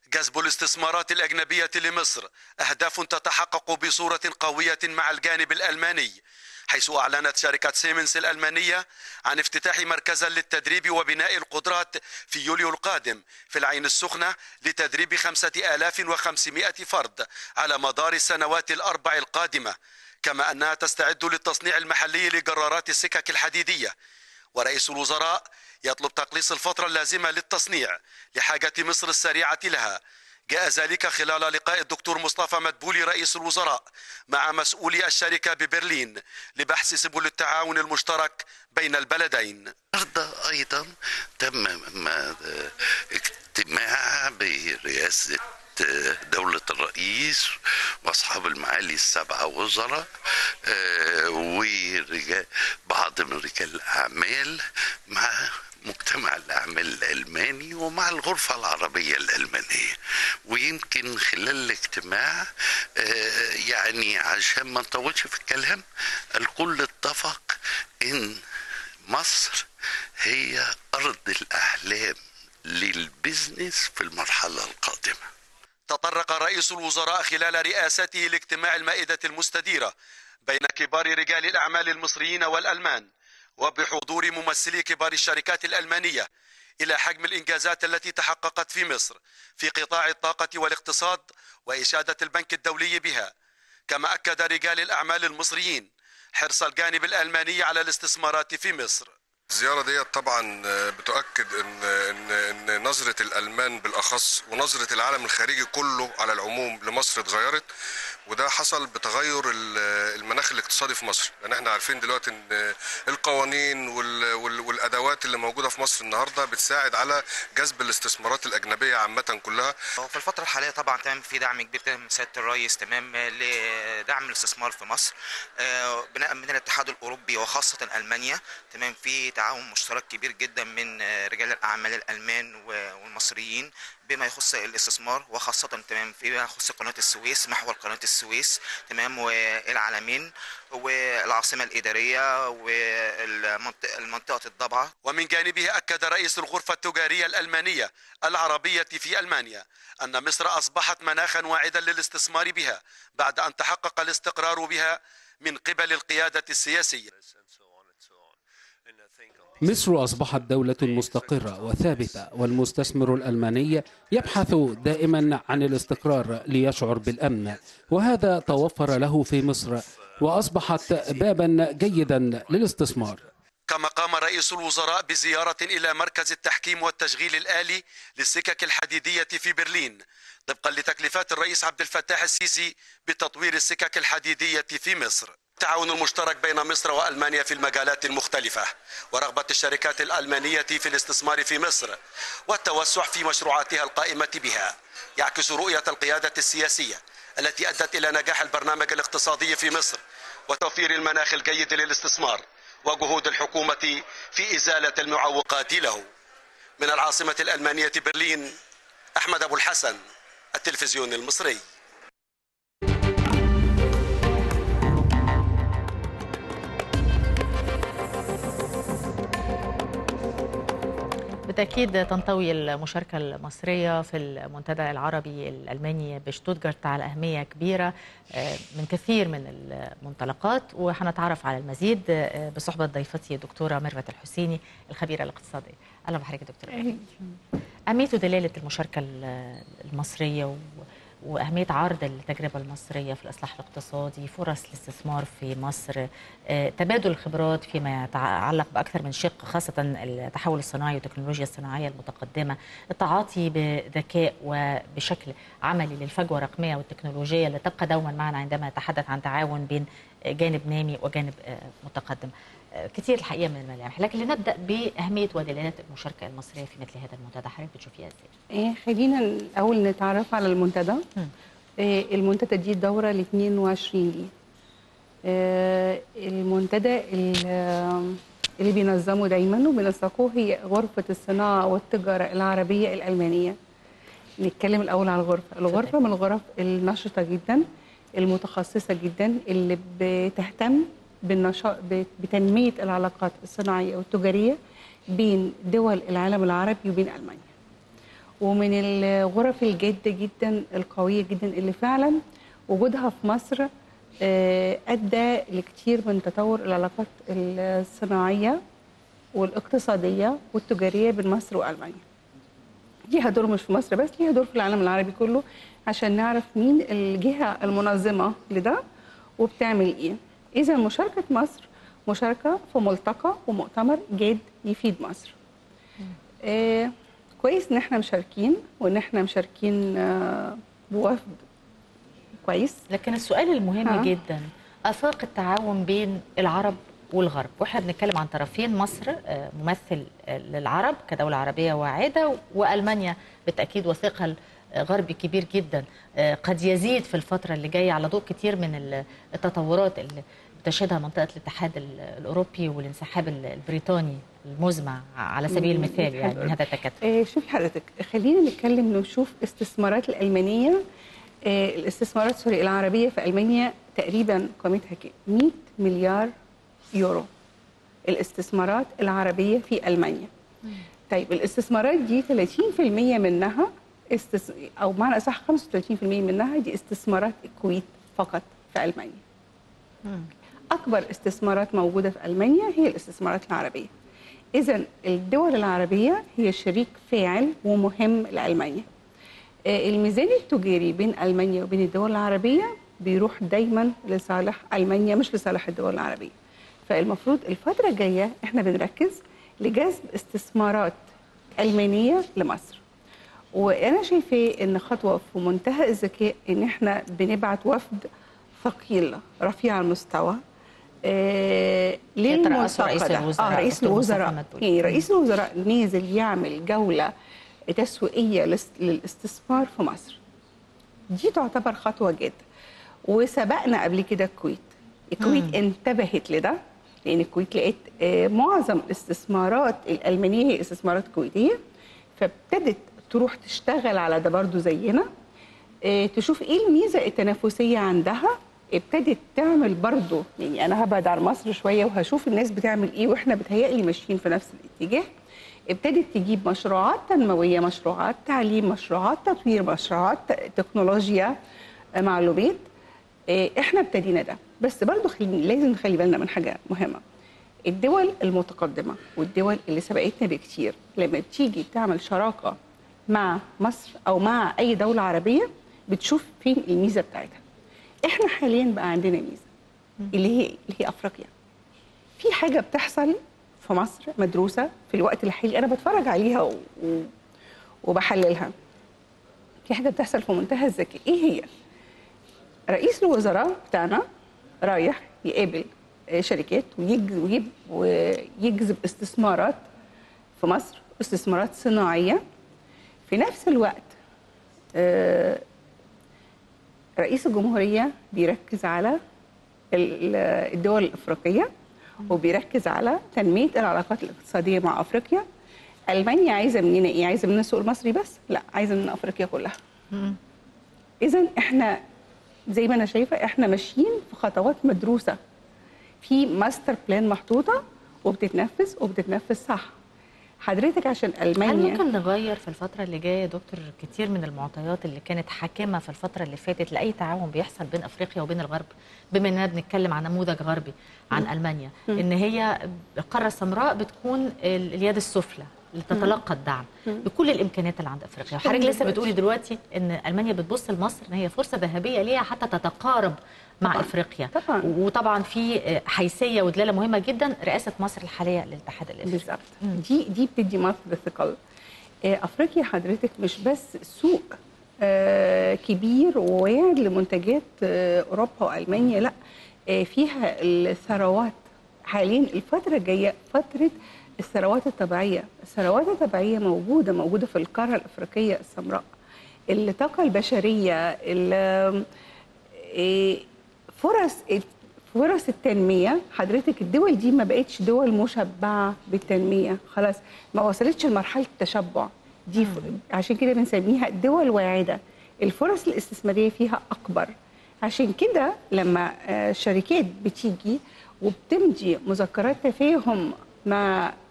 جذب الاستثمارات الأجنبية لمصر أهداف تتحقق بصورة قوية مع الجانب الألماني، حيث أعلنت شركة سيمنز الألمانية عن افتتاح مركزا للتدريب وبناء القدرات في يوليو القادم في العين السخنة لتدريب 5500 فرد على مدار السنوات الأربع القادمة، كما أنها تستعد للتصنيع المحلي لجرارات السكك الحديدية. ورئيس الوزراء يطلب تقليص الفترة اللازمة للتصنيع لحاجة مصر السريعة لها. جاء ذلك خلال لقاء الدكتور مصطفى مدبولي رئيس الوزراء مع مسؤولي الشركة ببرلين لبحث سبل التعاون المشترك بين البلدين. أيضا تم اجتماع برئاسة دولة الرئيس وأصحاب المعالي السبعة وزراء وبعض من رجال الأعمال مع مجتمع الأعمال الألماني ومع الغرفة العربية الألمانية. ويمكن خلال الاجتماع يعني عشان ما نطولش في الكلام الكل اتفق إن مصر هي أرض الأحلام للبزنس في المرحلة القادمة. تطرق رئيس الوزراء خلال رئاسته لاجتماع المائدة المستديرة بين كبار رجال الأعمال المصريين والألمان وبحضور ممثلي كبار الشركات الألمانية إلى حجم الإنجازات التي تحققت في مصر في قطاع الطاقة والاقتصاد وإشادة البنك الدولي بها. كما أكد رجال الأعمال المصريين حرص الجانب الألماني على الاستثمارات في مصر. الزيارة دي طبعا بتؤكد ان نظرة الألمان بالأخص ونظرة العالم الخارجي كله على العموم لمصر اتغيرت، وده حصل بتغير المناخ الاقتصادي في مصر، لان احنا عارفين دلوقتي ان القوانين والادوات اللي موجوده في مصر النهارده بتساعد على جذب الاستثمارات الاجنبيه عامه كلها. في الفتره الحاليه طبعا تمام في دعم كبير من سياده الرئيس تمام لدعم الاستثمار في مصر، بناء من الاتحاد الاوروبي وخاصه المانيا تمام في تعاون مشترك كبير جدا من رجال الاعمال الالمان والمصريين بما يخص الاستثمار، وخاصة تمام فيما يخص قناة السويس، محور قناة السويس تمام والعلمين والعاصمة الإدارية والمنطقة الضبعة. ومن جانبه أكد رئيس الغرفة التجارية الألمانية العربية في ألمانيا أن مصر أصبحت مناخا واعدا للاستثمار بها بعد أن تحقق الاستقرار بها من قبل القيادة السياسية. مصر أصبحت دولة مستقرة وثابتة، والمستثمر الألماني يبحث دائما عن الاستقرار ليشعر بالأمن، وهذا توفر له في مصر وأصبحت بابا جيدا للاستثمار. كما قام رئيس الوزراء بزيارة إلى مركز التحكيم والتشغيل الآلي للسكك الحديدية في برلين طبقا لتكليفات الرئيس عبد الفتاح السيسي بتطوير السكك الحديدية في مصر. التعاون المشترك بين مصر وألمانيا في المجالات المختلفة ورغبة الشركات الألمانية في الاستثمار في مصر والتوسع في مشروعاتها القائمة بها يعكس رؤية القيادة السياسية التي أدت إلى نجاح البرنامج الاقتصادي في مصر وتوفير المناخ الجيد للاستثمار وجهود الحكومة في إزالة المعوقات له. من العاصمة الألمانية برلين، أحمد أبو الحسن، التلفزيون المصري. بالتأكيد تنطوي المشاركة المصرية في المنتدى العربي الألماني بشتوتغارت على أهمية كبيرة من كثير من المنطلقات، وحنتعرف على المزيد بصحبة ضيفتي الدكتورة ميرفت الحسيني الخبيرة الاقتصادية. أهلا بحضرتك دكتورة. أهمية ودلالة المشاركة المصرية وأهمية عرض التجربة المصرية في الإصلاح الاقتصادي، فرص الاستثمار في مصر، تبادل الخبرات فيما يتعلق بأكثر من شق، خاصة التحول الصناعي والتكنولوجيا الصناعية المتقدمة، التعاطي بذكاء وبشكل عملي للفجوة الرقمية والتكنولوجية اللي تبقى دوما معنا عندما نتحدث عن تعاون بين جانب نامي وجانب متقدم. كثير الحقيقة من الملامح، لكن لنبدأ بأهمية ودلالات المشاركة المصرية في مثل هذا المنتدى، حضرتك بتشوفيها ازاي؟ خلينا الأول نتعرف على المنتدى. المنتدى دي الدورة ال 22 دي. المنتدى اللي بينظمه دايما وبينسقوه هي غرفة الصناعة والتجارة العربية الألمانية. نتكلم الأول على الغرفة من الغرف النشطة جدا المتخصصة جدا اللي بتهتم بتنمية العلاقات الصناعية والتجارية بين دول العالم العربي وبين ألمانيا. ومن الغرف الجادة جدا القوية جدا اللي فعلا وجودها في مصر أدى لكتير من تطور العلاقات الصناعية والاقتصادية والتجارية بين مصر وألمانيا. ليها دور مش في مصر بس، ليها دور في العالم العربي كله، عشان نعرف مين الجهة المنظمة لده وبتعمل إيه. إذا مشاركة مصر مشاركة في ملتقى ومؤتمر جاد يفيد مصر. كويس إن احنا مشاركين، وإن احنا مشاركين بوفد كويس. لكن السؤال المهم جدا، آفاق التعاون بين العرب والغرب، واحنا بنتكلم عن طرفين، مصر ممثل للعرب كدولة عربية واعدة، وألمانيا بالتأكيد وثيقها غربي كبير جدا قد يزيد في الفترة اللي جاية على ضوء كتير من التطورات اللي بتشهدها منطقة الاتحاد الأوروبي والانسحاب البريطاني المزمع على سبيل المثال يعني من هذا التكتل. شوفي حضرتك، خلينا نتكلم نشوف استثمارات الألمانية، الاستثمارات سوري العربية في ألمانيا تقريبا قيمتها 100 مليار يورو. الاستثمارات العربية في ألمانيا. طيب الاستثمارات دي 30% منها أو معنى أصح 35% منها دي استثمارات الكويت فقط في ألمانيا. أكبر استثمارات موجودة في ألمانيا هي الاستثمارات العربية. إذن الدول العربية هي شريك فاعل ومهم لألمانيا. الميزان التجاري بين ألمانيا وبين الدول العربية بيروح دايما لصالح ألمانيا مش لصالح الدول العربية. فالمفروض الفترة الجاية احنا بنركز لجذب استثمارات ألمانية لمصر. وأنا شايفاه إن خطوة في منتهى الذكاء إن احنا بنبعت وفد ثقيل رفيع المستوى للملتقى رئيس الوزراء يعني رئيس الوزراء نازل يعمل جولة تسويقية للاستثمار في مصر. دي تعتبر خطوة جدا. وسبقنا قبل كده الكويت انتبهت لده، لأن الكويت لقيت معظم الاستثمارات الألمانية هي استثمارات كويتية، فابتدت تروح تشتغل على ده برضو زينا، تشوف ايه الميزة التنافسية عندها. ابتدت تعمل برضو، يعني أنا هبعد عن مصر شوية وهشوف الناس بتعمل ايه واحنا بتهيألي ماشيين في نفس الاتجاه. ابتدت تجيب مشروعات تنموية، مشروعات تعليم، مشروعات تطوير، مشروعات تكنولوجيا، معلومات. احنا ابتدينا ده، بس برضو لازم نخلي بالنا من حاجة مهمة. الدول المتقدمة والدول اللي سبقتنا بكتير لما بتيجي تعمل شراكة مع مصر أو مع أي دولة عربية بتشوف فين الميزة بتاعتها. احنا حاليا بقى عندنا ميزة اللي هي أفريقيا. في حاجة بتحصل في مصر مدروسة في الوقت الحالي، أنا بتفرج عليها وبحللها. في حاجة بتحصل في منتهى الذكاء. إيه هي؟ رئيس الوزراء بتاعنا رايح يقابل شركات ويجذب استثمارات في مصر، استثمارات صناعية. في نفس الوقت رئيس الجمهورية بيركز على الدول الأفريقية وبيركز على تنمية العلاقات الاقتصادية مع أفريقيا. ألمانيا عايزة مننا إيه؟ عايزة مننا السوق المصري بس؟ لا، عايزة مننا أفريقيا كلها. إذن إحنا زي ما أنا شايفة إحنا ماشيين في خطوات مدروسة، في ماستر بلان محطوطة وبتتنفذ صح. حضرتك عشان ألمانيا، هل ممكن نغير في الفترة اللي جاية يا دكتور كتير من المعطيات اللي كانت حاكمة في الفترة اللي فاتت لأي تعاون بيحصل بين أفريقيا وبين الغرب، بما أننا بنتكلم عن نموذج غربي عن ألمانيا، إن هي القارة السمراء بتكون اليد السفلى اللي تتلقى الدعم بكل الامكانيات اللي عند افريقيا. وحضرتك لسه بتقولي دلوقتي ان المانيا بتبص لمصر ان هي فرصه ذهبيه ليها حتى تتقارب مع طبعًا. افريقيا طبعًا. وطبعا في حيثيه ودلاله مهمه جدا رئاسه مصر الحاليه للاتحاد الافريقي. بالظبط. دي بتدي مصر الثقل. افريقيا حضرتك مش بس سوق كبير وواعد لمنتجات اوروبا والمانيا، لا، فيها الثروات. حاليا الفتره الجايه فتره الثروات الطبيعية. الثروات الطبيعية موجودة في القارة الأفريقية السمراء. الطاقة البشرية، فرص التنمية. حضرتك الدول دي ما بقتش دول مشبعة بالتنمية، خلاص ما وصلتش لمرحلة التشبع دي. عشان كده بنسميها دول واعدة، الفرص الاستثمارية فيها أكبر. عشان كده لما شركات بتيجي وبتمضي مذكرات تفاهم مع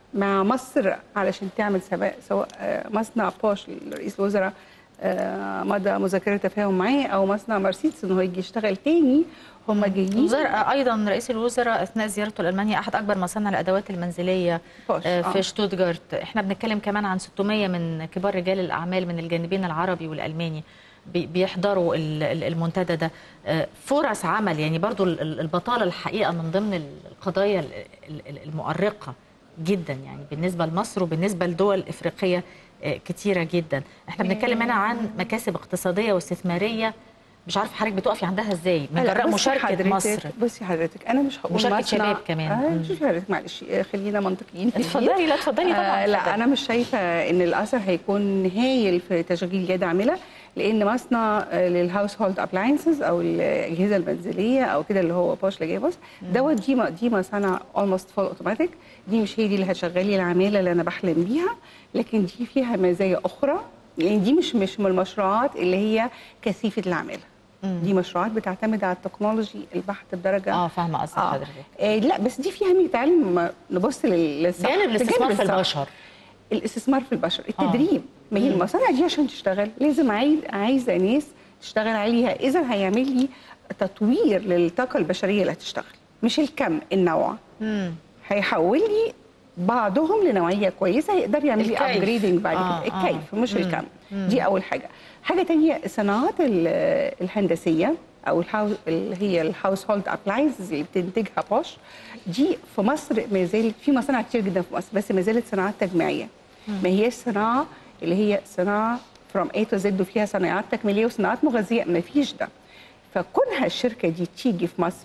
مع مصر علشان تعمل سواء مصنع بوش رئيس الوزراء مضى مذكره تفاهم معاه، او مصنع مرسيدس انه يجي يشتغل تاني. هم جايين. ايضا رئيس الوزراء اثناء زيارته لالمانيا احد اكبر مصانع الادوات المنزليه في شتوتغارت. احنا بنتكلم كمان عن 600 من كبار رجال الاعمال من الجانبين العربي والالماني بيحضروا المنتدى ده. فرص عمل، يعني برضو البطاله الحقيقه من ضمن القضايا المؤرقه جدا يعني بالنسبه لمصر وبالنسبه لدول افريقيه كتيره جدا. احنا بنتكلم هنا عن مكاسب اقتصاديه واستثماريه، مش عارفه حضرتك بتقفي عندها ازاي من جراء مشاركه مصر. بصي حضرتك، انا مش هقول مشاركه شباب كمان. شوفي حضرتك معلش خلينا منطقيين. اتفضلي. لا اتفضلي طبعا. لا انا مش شايفه ان الاثر هيكون هايل في تشغيل يد عامله، لان مصنع للهاوس هولد ابلاينسز او الاجهزه المنزليه او كده اللي هو بوش لجيبوس دوت دي مصانع اولموست فول اوتوماتيك. دي مش هي دي اللي هتشغلي العماله اللي انا بحلم بيها، لكن دي فيها مزايا اخرى. يعني دي مش من المشروعات اللي هي كثيفه العماله. دي مشروعات بتعتمد على التكنولوجي البحت بدرجه فاهمه قصدك حضرتك. لا بس دي فيها تعالي نبص للصح. جانب الاستثمار في البشر. الاستثمار في البشر، التدريب. ما هي المصانع دي عشان تشتغل لازم عايزه ناس تشتغل عليها. اذا هيعمل لي تطوير للطاقه البشريه اللي هتشتغل، مش الكم، النوع. هيحول لي بعضهم لنوعيه كويسه يقدر يعمل لي ابجريدنج بعد كده. الكيف مش الكم. دي اول حاجه. حاجه ثانيه، الصناعات الهندسيه او اللي هي الهاوس هولد ابلاينسز اللي بتنتجها بوش، دي في مصر ما زالت في مصانع كتير جدا في مصر، بس ما زالت صناعات تجميعيه. ما هي صناعه اللي هي صناعه فروم A to Z وفيها صناعات تكميليه وصناعات مغذيه، ما فيش ده. فكونها الشركه دي تيجي في مصر،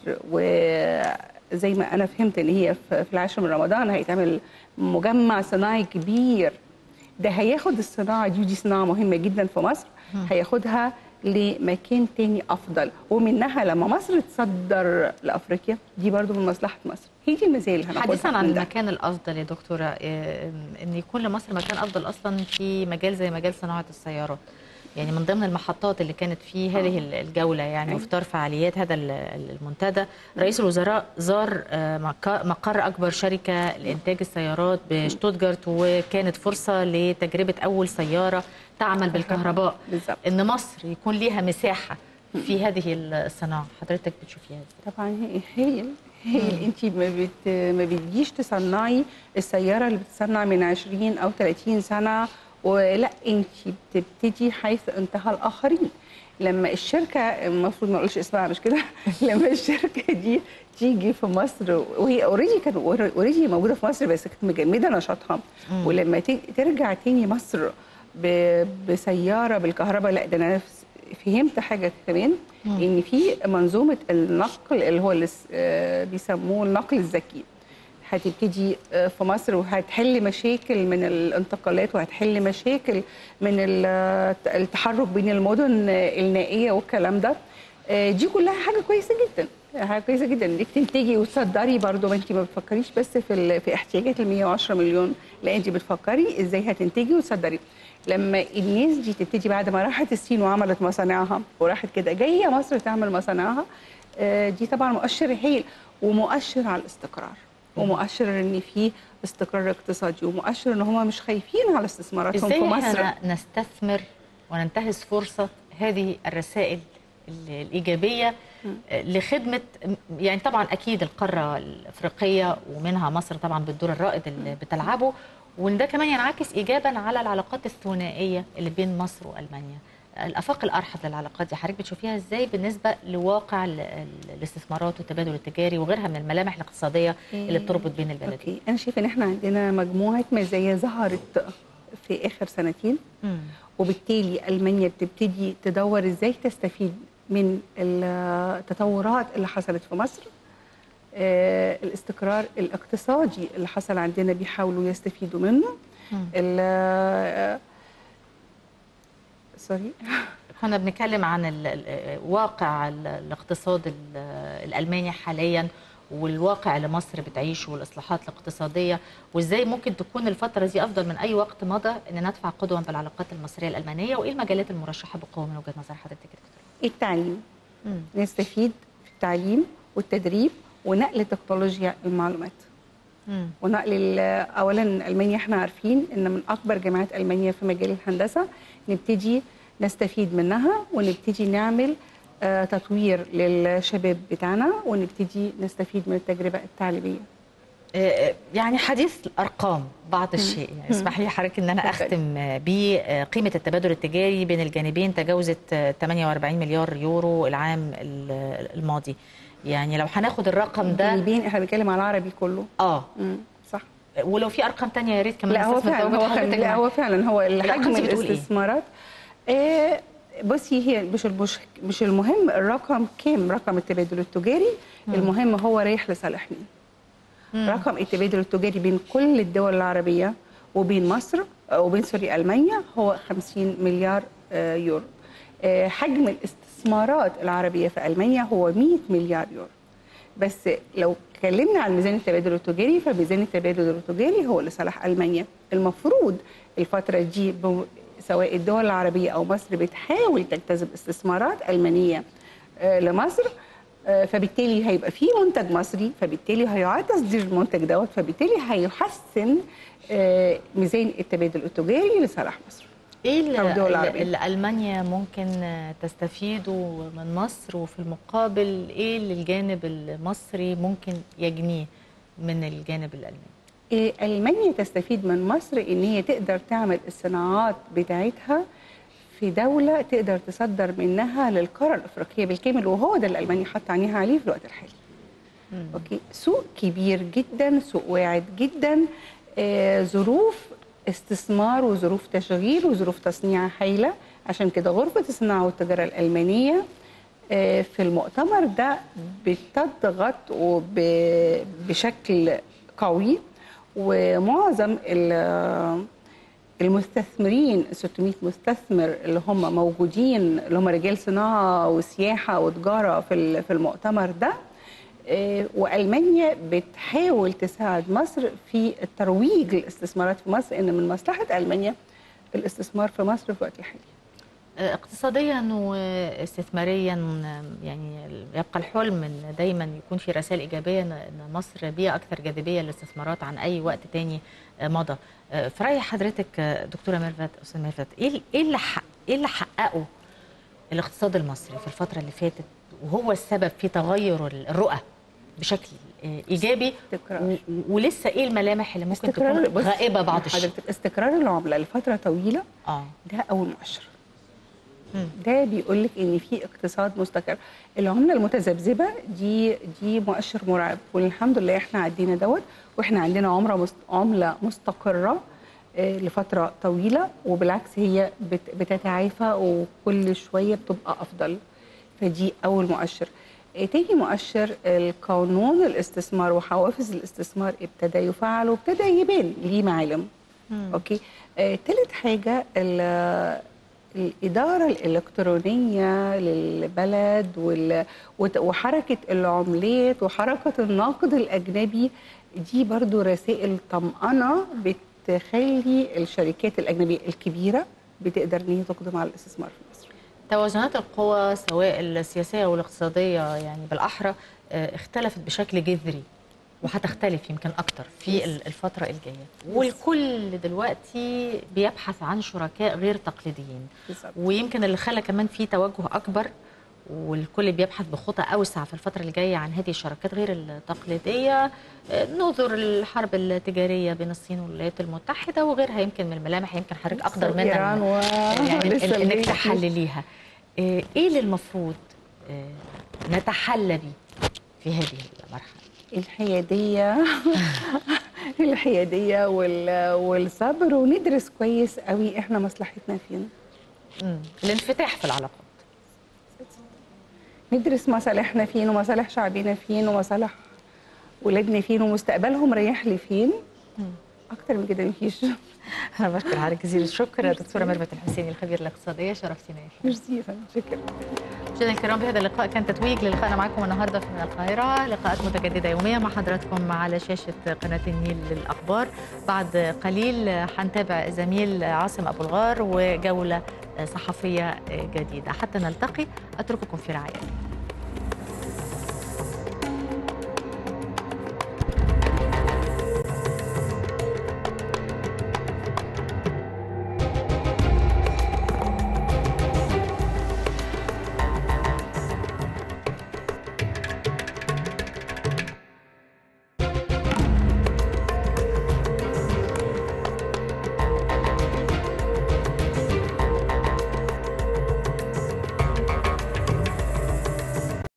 وزي ما انا فهمت ان هي في العاشر من رمضان هيتعمل مجمع صناعي كبير، ده هياخد الصناعه دي، ودي صناعه مهمه جدا في مصر، هياخدها لمكان تاني افضل. ومنها لما مصر تصدر لافريقيا، دي برضو من مصلحه مصر. هي دي المزايا اللي هناخدها. حديثا عن المكان الافضل يا دكتوره، ان يكون لمصر مكان افضل اصلا في مجال زي مجال صناعه السيارات. يعني من ضمن المحطات اللي كانت في هذه الجوله يعني وفي اطار فعاليات هذا المنتدى، رئيس الوزراء زار مقر اكبر شركه لانتاج السيارات بشتوتغارت، وكانت فرصه لتجربه اول سياره تعمل بالكهرباء. بالزبط. ان مصر يكون ليها مساحه في هذه الصناعه، حضرتك بتشوفيها ازاي؟ طبعا هي انت ما بتجيش تصنعي السياره اللي بتتصنع من 20 او 30 سنه، ولا انت بتبتدي حيث انتهى الاخرين. لما الشركه، المفروض ما اقولش اسمها مش كده، لما الشركه دي تيجي في مصر وهي كانت اوريدي موجوده في مصر بس كانت مجمده نشاطها، ولما ترجع تاني مصر بسياره بالكهرباء، لا ده انا فهمت حاجه كمان، ان في منظومه النقل اللي هو اللي بيسموه النقل الذكي هتبتدي في مصر، وهتحل مشاكل من الانتقالات، وهتحل مشاكل من التحرك بين المدن النائيه والكلام ده. دي كلها حاجه كويسه جدا، حاجه كويسه جدا انك تنتجي وتصدري. برضو ما انت ما بتفكريش بس في احتياجات ال 110 مليون، لا انت بتفكري ازاي هتنتجي وتصدري. لما الناس دي تبتدي بعد ما راحت الصين وعملت مصانعها وراحت كده جايه مصر تعمل مصانعها، دي طبعا مؤشر هايل، ومؤشر على الاستقرار، ومؤشر ان في استقرار اقتصادي، ومؤشر ان هم مش خايفين على استثماراتهم في مصر. ازاي احنا نستثمر وننتهز فرصه هذه الرسائل الايجابيه لخدمه، يعني طبعا اكيد القاره الافريقيه ومنها مصر طبعا بالدور الرائد اللي بتلعبه، وان ده كمان ينعكس ايجابا على العلاقات الثنائيه اللي بين مصر والمانيا. الافاق الارحب للعلاقات دي حضرتك بتشوفيها ازاي بالنسبه لواقع الاستثمارات والتبادل التجاري وغيرها من الملامح الاقتصاديه اللي بتربط بين البلدين؟ انا شايفه ان احنا عندنا مجموعه مزايا ظهرت في اخر سنتين، وبالتالي المانيا بتبتدي تدور ازاي تستفيد من التطورات اللي حصلت في مصر. الاستقرار الاقتصادي اللي حصل عندنا بيحاولوا يستفيدوا منه. كنا بنتكلم عن واقع الاقتصاد الألماني حاليا، والواقع اللي مصر بتعيشه والإصلاحات الاقتصادية، وإزاي ممكن تكون الفترة دي أفضل من أي وقت مضى إن ندفع قدوة بالعلاقات المصرية الألمانية، وإيه المجالات المرشحة بقوة من وجهة نظر حضرتك؟ التعليم. نستفيد في التعليم والتدريب ونقل تكنولوجيا المعلومات. ونقل اولا المانيا احنا عارفين ان من اكبر جامعات المانيا في مجال الهندسه، نبتدي نستفيد منها ونبتدي نعمل تطوير للشباب بتاعنا ونبتدي نستفيد من التجربه التعليميه. يعني حديث الارقام بعض الشيء، يعني اسمح لي حضرتك ان انا اختم بقيمه التبادل التجاري بين الجانبين تجاوزت 48 مليار يورو العام الماضي. يعني لو هناخد الرقم ده، الجانبين احنا بنتكلم على العربي كله. صح. ولو في ارقام ثانيه يا ريت كمان. لا هو فعلا هو حجم الاستثمارات. بصي، هي مش المهم الرقم كام، رقم التبادل التجاري المهم هو رايح لصالح مين. رقم التبادل التجاري بين كل الدول العربيه وبين مصر وبين المانيا هو 50 مليار يورو. حجم الاستثمارات العربيه في المانيا هو 100 مليار يورو. بس لو اتكلمنا عن ميزان التبادل التجاري، فميزان التبادل التجاري هو لصالح المانيا. المفروض الفتره دي سواء الدول العربيه او مصر بتحاول تجتذب استثمارات المانيه لمصر، فبالتالي هيبقى في منتج مصري، فبالتالي هيعاد تصدير المنتج دوت، فبالتالي هيحسن ميزان التبادل التجاري لصالح مصر. ايه اللي المانيا ممكن تستفيده من مصر، وفي المقابل ايه اللي الجانب المصري ممكن يجنيه من الجانب الالماني؟ المانيا تستفيد من مصر ان هي تقدر تعمل الصناعات بتاعتها في دولة تقدر تصدر منها للقارة الأفريقية بالكامل، وهو ده اللي ألمانيا حط عينيها عليه في الوقت الحالي. أوكي، سوق كبير جدا، سوق واعد جدا، ظروف استثمار وظروف تشغيل وظروف تصنيع هايلة. عشان كده غرفة الصناعة والتجارة الألمانية في المؤتمر ده بتضغط بشكل قوي، ومعظم المستثمرين 600 مستثمر اللي هم موجودين، اللي هم رجال صناعه وسياحه وتجاره في المؤتمر ده. والمانيا بتحاول تساعد مصر في الترويج للاستثمارات في مصر، ان من مصلحه المانيا الاستثمار في مصر في الوقت الحالي. اقتصاديا واستثماريا يعني يبقى الحلم ان دايما يكون في رسائل ايجابيه ان مصر بيئه اكثر جاذبيه للاستثمارات عن اي وقت تاني مضى. في راي حضرتك دكتوره ميرفت، استاذ ميرفت، ايه اللي حققه الاقتصاد المصري في الفتره اللي فاتت وهو السبب في تغير الرؤى بشكل ايجابي، ولسه ايه الملامح اللي ممكن تكون غائبه بعض الشيء؟ استقرار العمله لفتره طويله ده اول مؤشر. ده بيقول لك ان في اقتصاد مستقر. العمله المتذبذبه دي مؤشر مرعب، والحمد لله احنا عدينا دوت، واحنا عندنا عمله مستقره لفتره طويله، وبالعكس هي بتتعافى وكل شويه بتبقى افضل. فدي اول مؤشر. تاني مؤشر القانون الاستثمار وحوافز الاستثمار ابتدى يفعل وابتدى يبان ليه معالم. اوكي. تالت حاجه الإدارة الإلكترونية للبلد وحركة العملات وحركة النقد الأجنبي، دي برضو رسائل طمأنة بتخلي الشركات الأجنبية الكبيرة بتقدر إن هي تقدم على الاستثمار في مصر. توازنات القوى سواء السياسية والإقتصادية يعني بالأحرى اختلفت بشكل جذري، وهتختلف يمكن أكتر في الفترة الجاية، والكل دلوقتي بيبحث عن شركاء غير تقليديين. ويمكن اللي خلى كمان في توجه أكبر، والكل بيبحث بخطى أوسع في الفترة الجاية عن هذه الشركات غير التقليدية، نظر الحرب التجارية بين الصين والولايات المتحدة وغيرها. يمكن من الملامح يمكن حضرتك أقدر منها يعني إنك تحلليها. إيه اللي المفروض نتحلى بيه في هذه المرحلة؟ الحيادية والصبر، وندرس كويس قوي احنا مصلحتنا فين. الانفتاح في العلاقات، ندرس مصالحنا فين ومصالح شعبنا فين ومصالح ولادنا فين ومستقبلهم رايح لي فين. اكتر من كده مفيش. انا بشكر حضرتك جزيل الشكر دكتوره ميرفت الحسيني الخبيره الاقتصاديه، شرفتينا. ميرسي، شكرا. مشاهدينا الكرام، بهذا اللقاء كان تتويج للقائنا معكم النهارده من القاهره. لقاءات متجدده يوميا مع حضراتكم على شاشه قناه النيل للاخبار. بعد قليل حنتابع زميل عاصم ابو الغار وجوله صحفيه جديده. حتى نلتقي اترككم في رعايه الله.